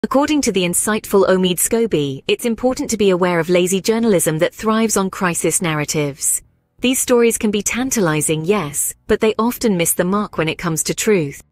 According to the insightful Omid Scobie, it's important to be aware of lazy journalism that thrives on crisis narratives. These stories can be tantalizing, yes, but they often miss the mark when it comes to truth.